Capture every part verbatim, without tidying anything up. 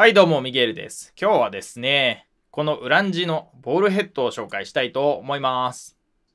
はい、どうも、ミゲルです。今日はですね、このウランジのボールヘッドを紹介したいと思います。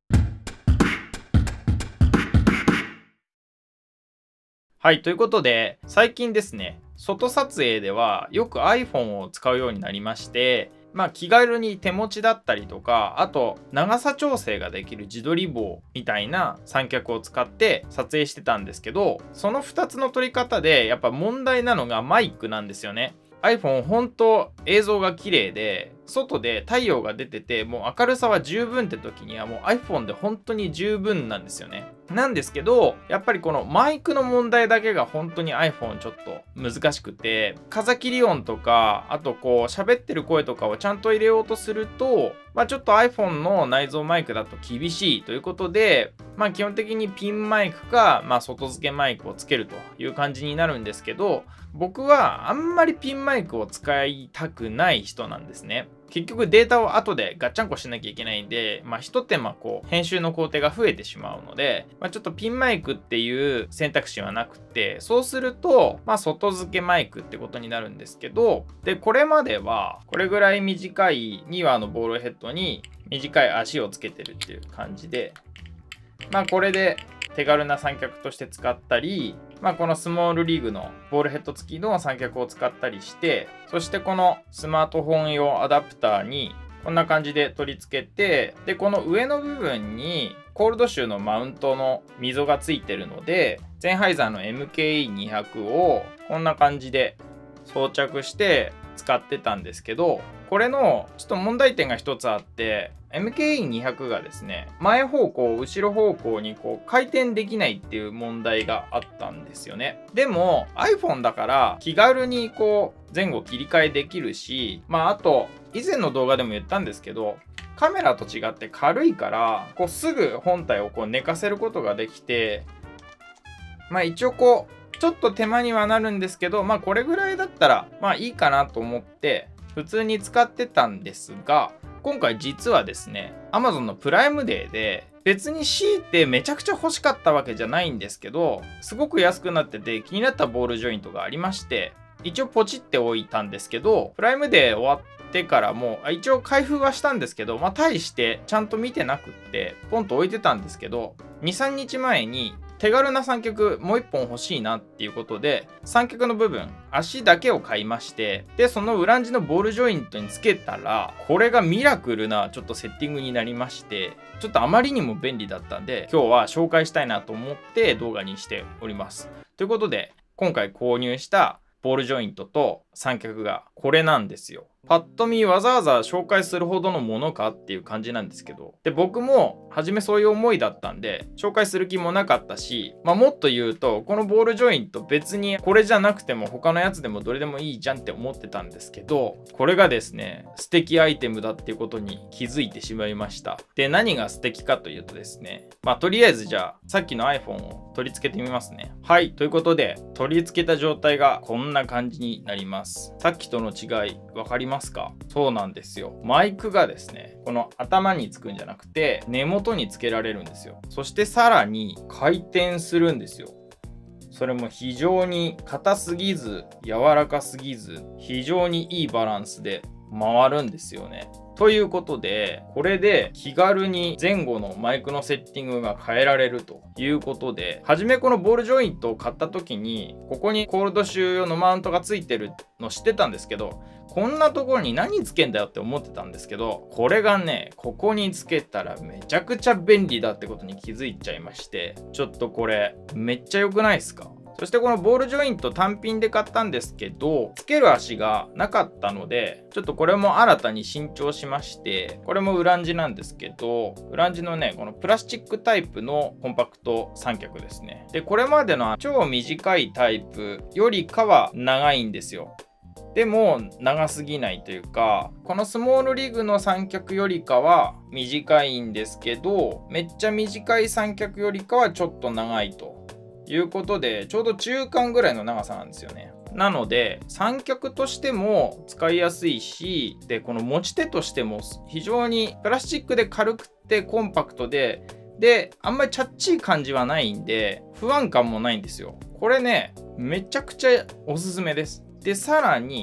はい、ということで、最近ですね、外撮影ではよく iPhone を使うようになりまして、まあ気軽に手持ちだったりとか、あと長さ調整ができる自撮り棒みたいな三脚を使って撮影してたんですけど、そのふたつの撮り方でやっぱ問題なのがマイクなんですよね。iPhone 本当映像が綺麗で、外で太陽が出ててもう明るさは十分って時にはもう iPhone で本当に十分なんですよね。なんですけど、やっぱりこのマイクの問題だけが本当に iPhone ちょっと難しくて、風切り音とか、あとこう喋ってる声とかをちゃんと入れようとすると、まあちょっと iPhone の内蔵マイクだと厳しいということで、まあ基本的にピンマイクか、まあ外付けマイクをつけるという感じになるんですけど、僕はあんまりピンマイクを使いたくない人なんですね。結局データを後でガッチャンコしなきゃいけないんで、まあ一手間こう編集の工程が増えてしまうので、まあ、ちょっとピンマイクっていう選択肢はなくて、そうすると、まあ外付けマイクってことになるんですけど、で、これまではこれぐらい短いにわのボールヘッドに短い足をつけてるっていう感じで、まあこれで手軽な三脚として使ったり、まあこのスモールリーグのボールヘッド付きの三脚を使ったりして、そしてこのスマートフォン用アダプターにこんな感じで取り付けて、でこの上の部分にコールドシューのマウントの溝がついてるので、ゼンハイザーの エムケーイーにひゃく をこんな感じで装着して使ってたんですけど、これのちょっと問題点が一つあって、エムケーイーにひゃく がですね、前方向、後ろ方向にこう回転できないっていう問題があったんですよね。でも iPhone だから気軽にこう前後切り替えできるし、まああと以前の動画でも言ったんですけど、カメラと違って軽いからこうすぐ本体をこう寝かせることができて、まあ一応こうちょっと手間にはなるんですけど、まあこれぐらいだったらまあいいかなと思って普通に使ってたんですが、今回実はですね Amazon のプライムデーで別に強いてめちゃくちゃ欲しかったわけじゃないんですけど、すごく安くなってて気になったボールジョイントがありまして、一応ポチっておいたんですけど、プライムデー終わってからも一応開封はしたんですけど、まあ大してちゃんと見てなくってポンと置いてたんですけど、にさんにちまえに手軽な三脚もういっぽん欲しいなっていうことで、三脚の部分足だけを買いまして、でそのウランジのボールジョイントにつけたら、これがミラクルなちょっとセッティングになりまして、ちょっとあまりにも便利だったんで今日は紹介したいなと思って動画にしております。ということで今回購入したボールジョイントと三脚がこれなんですよ。パッと見わざわざ紹介するほどのものかっていう感じなんですけど、で僕も初めそういう思いだったんで紹介する気もなかったし、まあもっと言うとこのボールジョイント別にこれじゃなくても他のやつでもどれでもいいじゃんって思ってたんですけど、これがですね素敵アイテムだっていうことに気づいてしまいました。で何が素敵かというとですね、まあとりあえずじゃあさっきの iPhone を取り付けてみますね。はい、ということで取り付けた状態がこんな感じになります。さっきとの違い分かりますか？そうなんですよ。マイクがですねこの頭につくんじゃなくて根元につけられるんですよ。そしてさらに回転するんですよ。それも非常に硬すぎず柔らかすぎず非常にいいバランスで回るんですよね。ということでこれで気軽に前後のマイクのセッティングが変えられるということで、初めこのボールジョイントを買った時にここにコールドシュー用のマウントがついてるの知ってたんですけど、こんなところに何つけんだよって思ってたんですけど、これがねここにつけたらめちゃくちゃ便利だってことに気づいちゃいまして、ちょっとこれめっちゃ良くないですか？そしてこのボールジョイント単品で買ったんですけど、つける足がなかったのでちょっとこれも新たに新調しまして、これもウランジなんですけど、ウランジのねこのプラスチックタイプのコンパクト三脚ですね。でこれまでの超短いタイプよりかは長いんですよ。でも長すぎないというか、このスモールリグの三脚よりかは短いんですけど、めっちゃ短い三脚よりかはちょっと長いということで、ちょうど中間ぐらいの長さなんですよね。なので三脚としても使いやすいし、でこの持ち手としても非常にプラスチックで軽くてコンパクトで、であんまりチャッチい感じはないんで不安感もないんですよ。これねめちゃくちゃおすすめです。でさらに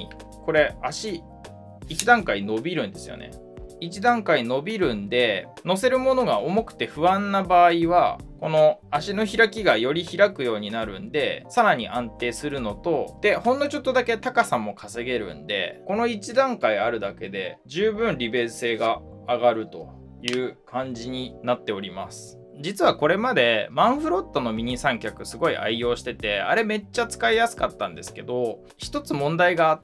これ足いち段階伸びるんですよね。いち段階伸びるんで、乗せるものが重くて不安な場合はこの足の開きがより開くようになるんで、さらに安定するのと、でほんのちょっとだけ高さも稼げるんで、このいち段階あるだけで十分利便性が上がるという感じになっております。実はこれまでマンフロットのミニ三脚すごい愛用してて、あれめっちゃ使いやすかったんですけど、一つ問題があって、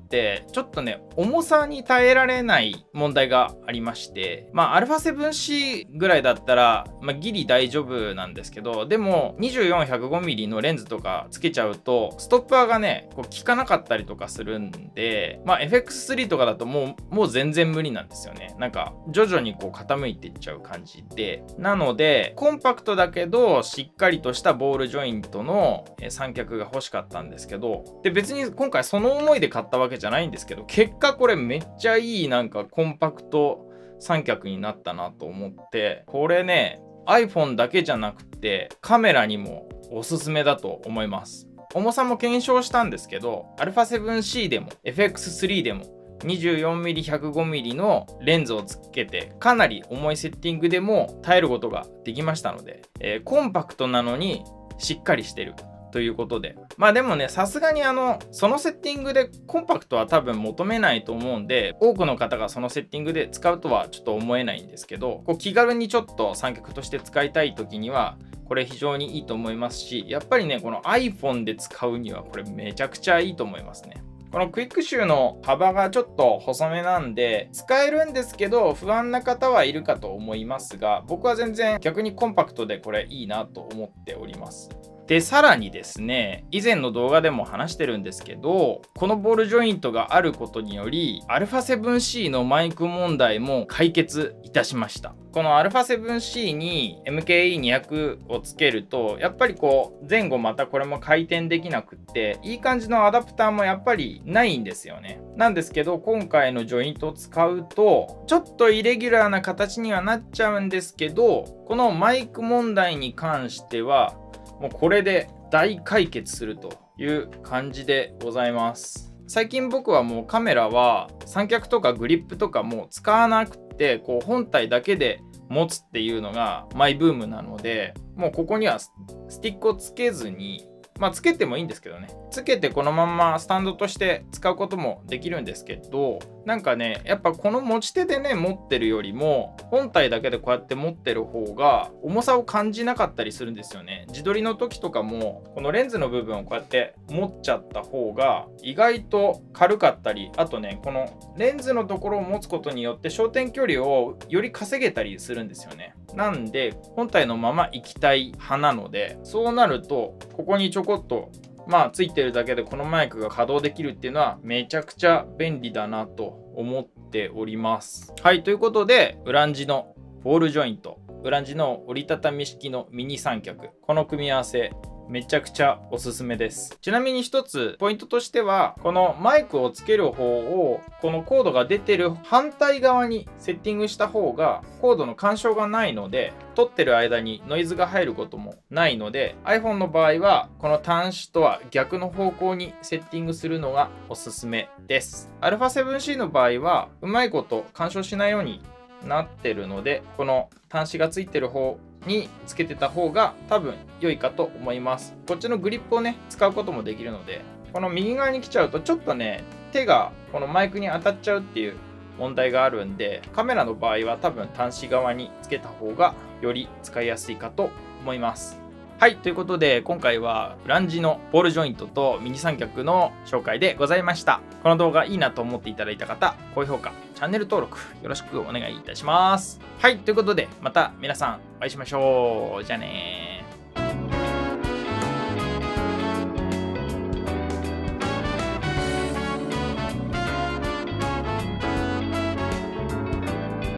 ちょっとね重さに耐えられない問題がありまして、まあ アルファセブンシー ぐらいだったら、まあ、ギリ大丈夫なんですけど、でも にじゅうよんひゃくごミリ のレンズとかつけちゃうとストッパーがねこう効かなかったりとかするんで、まあ エフエックススリー とかだともうもう全然無理なんですよね。なんか徐々にこう傾いていっちゃう感じで、なのでコンパクトだけどしっかりとしたボールジョイントの三脚が欲しかったんですけど、で別に今回その思いで買ったわけじゃないんですけど、結果これめっちゃいいなんかコンパクト三脚になったなと思って、これね iPhone だけじゃなくてカメラにもおすすめだと思います。重さも検証したんですけど、 アルファセブンシー でも エフエックススリー でも にじゅうよんミリひゃくごミリ のレンズをつけてかなり重いセッティングでも耐えることができましたので、えー、コンパクトなのにしっかりしてるということで、まあでもねさすがにあのそのセッティングでコンパクトは多分求めないと思うんで、多くの方がそのセッティングで使うとはちょっと思えないんですけど、こう気軽にちょっと三脚として使いたい時にはこれ非常にいいと思いますし、やっぱりねこの iPhone で使うにはこれめちゃくちゃいいと思いますね。このクイックシューの幅がちょっと細めなんで使えるんですけど、不安な方はいるかと思いますが、僕は全然逆にコンパクトでこれいいなと思っております。でさらにですね、以前の動画でも話してるんですけど、このボールジョイントがあることにより アルファセブンシー のマイク問題も解決いたしました。この アルファセブンシー に エムケーイーにひゃく をつけるとやっぱりこう前後またこれも回転できなくって、いい感じのアダプターもやっぱりないんですよね。なんですけど今回のジョイントを使うとちょっとイレギュラーな形にはなっちゃうんですけど、このマイク問題に関してはもうこれで大解決するという感じでございます。最近僕はもうカメラは三脚とかグリップとかもう使わなくて、こう本体だけで持つっていうのがマイブームなので、もうここにはスティックをつけずに、まあつけてもいいんですけどね、つけてこのままスタンドとして使うこともできるんですけど、なんかねやっぱこの持ち手でね持ってるよりも本体だけでこうやって持ってる方が重さを感じなかったりするんですよね。自撮りの時とかもこのレンズの部分をこうやって持っちゃった方が意外と軽かったり、あとねこのレンズのところを持つことによって焦点距離をより稼げたりするんですよね。なんで本体のまま行きたい派なので、そうなるとここにちょこっとまあついてるだけでこのマイクが稼働できるっていうのはめちゃくちゃ便利だなと思っております。はい、ということでウランジのボールジョイント、ウランジの折りたたみ式のミニ三脚、この組み合わせめちゃくちゃおすすめです。ちなみに一つポイントとしては、このマイクをつける方をこのコードが出てる反対側にセッティングした方がコードの干渉がないので、撮ってる間にノイズが入ることもないので、 iPhone の場合はこの端子とは逆の方向にセッティングするのがおすすめです。 アルファセブンシー の場合はうまいこと干渉しないようになってるので、この端子がついてる方につけてた方が多分良いかと思います。こっちのグリップをね使うこともできるので、この右側に来ちゃうとちょっとね手がこのマイクに当たっちゃうっていう問題があるんで、カメラの場合は多分端子側につけた方がより使いやすいかと思います。はい、ということで今回はウランジのボールジョイントとミニ三脚の紹介でございました。この動画いいなと思っていただいた方、高評価、チャンネル登録よろしくお願いいたします。はい、ということでまた皆さんお会いしましょう。じゃあねー。